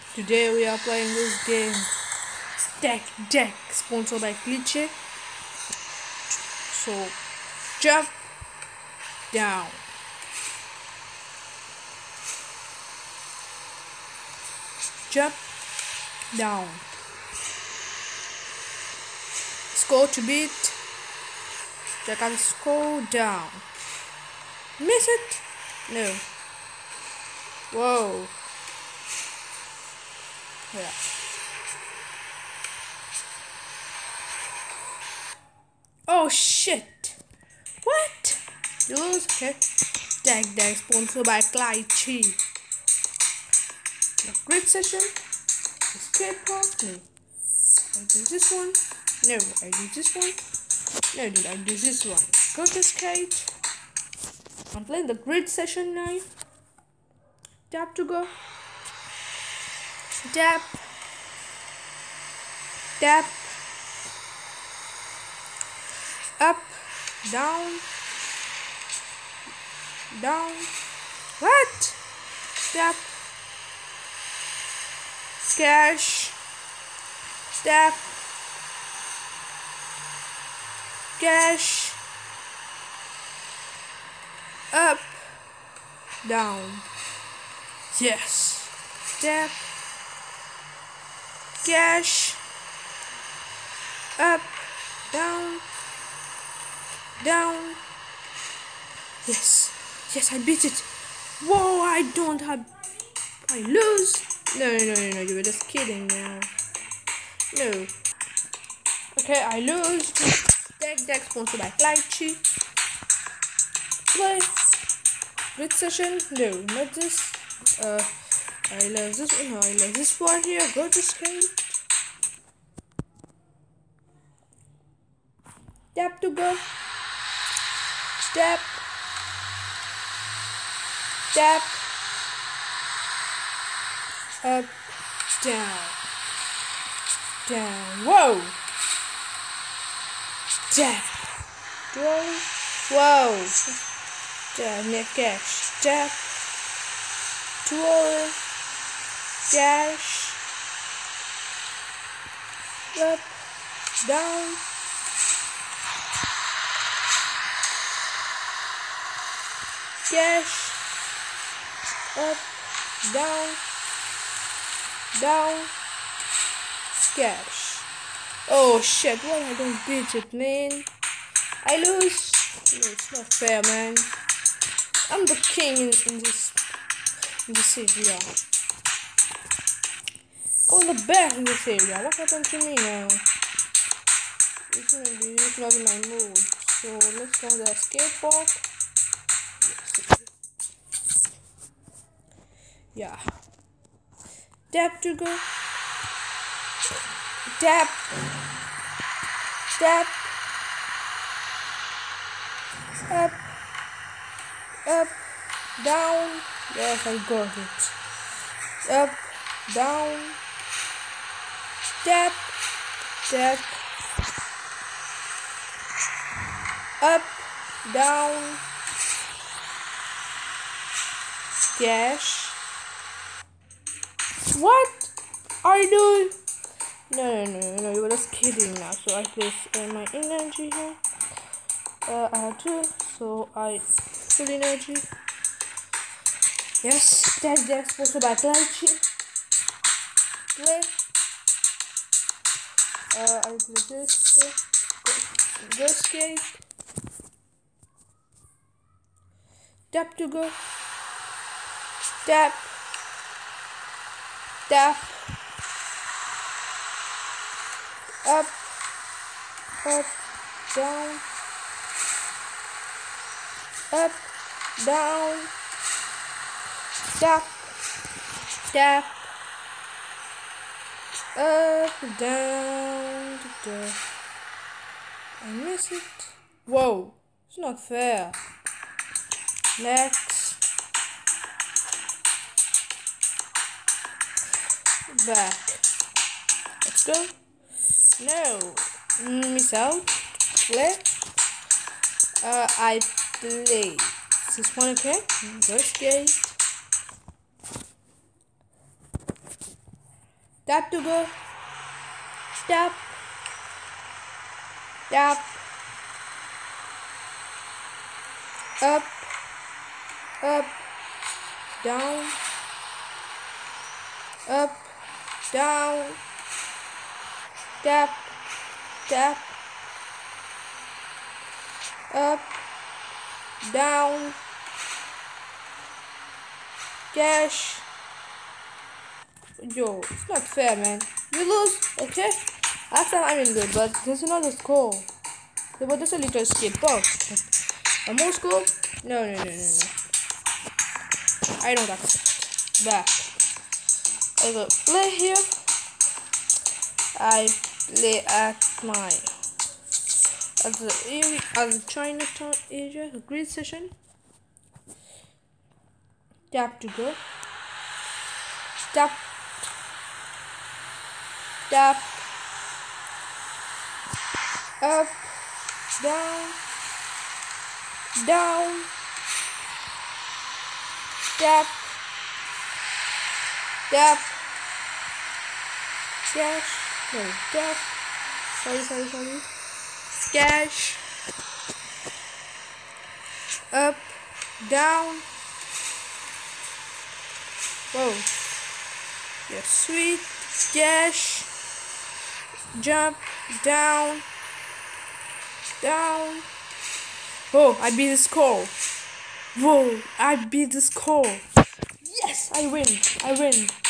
Today we are playing this game, Stack Deck, sponsored by Glitchy. So, jump down, jump down. Score to beat. Check out the score down. Miss it? No. Whoa. Yeah. Oh shit! What? You lose? Okay. Deck sponsored by Glitchy. The grid session. Escape past me. I do this one. No, I do this one. No, dude, I do this one. Go to skate. I'm playing the grid session now. Tap to go. Tap. Tap. Up. Down. Down. What? Tap. Cash. Tap. Cash. Up. Down. Yes. Tap. Cash. Up. Down. Down. Yes. Yes, I beat it. Whoa, I don't have... I lose. No, you were just kidding now. No. Okay, I lose. Deck sponsored by Glitchy. Play. Grid session. No, not this. I love this. No, I love this part here. Go to skate. Tap to go. Tap. Tap. Up. Down. Down. Whoa. Tap. Throw. Whoa. Tap. Net cash. Tap. Twirl. Cash. Up. Down. Cash. Up. Down. Down. Cash. Oh shit, why I don't beat it, man? I lose. No, it's not fair, man. I'm the king in this area. I'm the best in this area. What happened to me now? It's not in my mood. So let's go to the skateboard. Yeah. Tap to go. Tap. Tap. Up. Up. Down. Yes, I got it. Up. Down. Tap. Tap. Up. Down. Cash. What are you doing? No, you were just kidding now. So I place my energy here. I have two, so I full energy. Yes, that's the exposure by Glitchy. Play. I play this. Go skate. Tap to go. Tap. Tap. Up. Up. Down. Up. Down. Tap. Tap. Up. Down. I miss it. Whoa. It's not fair. Next. Back. Let's go. No. Miss out. Play. I play. This one, okay? Go skate. Tap to go. Tap. Tap. Up. Up. Down. Up. Down. Tap. Tap. Up. Down. Cash. Yo, it's not fair, man. You lose, okay? Last time I didn't lose, but there's another score. But there's a little skip box. A more score? No. I don't accept. Back. I go play here. I play at the Chinatown area, a great session. Tap to go. Tap. Tap. Up. Down. Down. Tap. Tap. Cash. No, tap. Sorry. Cash. Up. Down. Whoa. You're sweet. Cash. Jump. Down. Down. Oh, I beat the score. Whoa, I beat the score. Yes, I win.